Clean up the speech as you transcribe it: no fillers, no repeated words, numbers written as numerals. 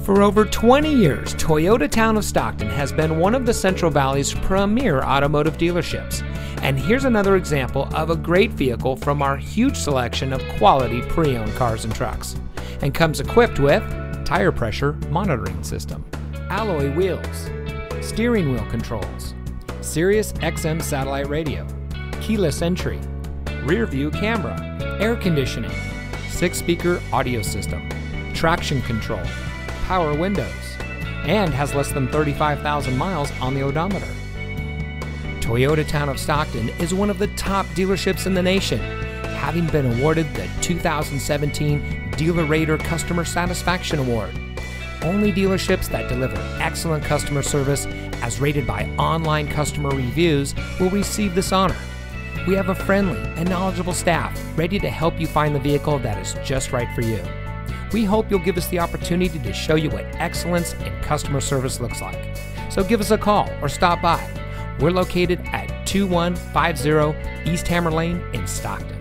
For over 20 years, Toyota Town of Stockton has been one of the Central Valley's premier automotive dealerships. And here's another example of a great vehicle from our huge selection of quality pre-owned cars and trucks. And comes equipped with tire pressure monitoring system, alloy wheels, steering wheel controls, Sirius XM satellite radio, keyless entry, rear view camera, air conditioning, 6-speaker audio system, traction control, power windows, and has less than 35,000 miles on the odometer. Toyota Town of Stockton is one of the top dealerships in the nation, having been awarded the 2017 DealerRater Customer Satisfaction Award. Only dealerships that deliver excellent customer service as rated by online customer reviews will receive this honor. We have a friendly and knowledgeable staff ready to help you find the vehicle that is just right for you. We hope you'll give us the opportunity to show you what excellence in customer service looks like. So give us a call or stop by. We're located at 2150 East Hammer Lane in Stockton.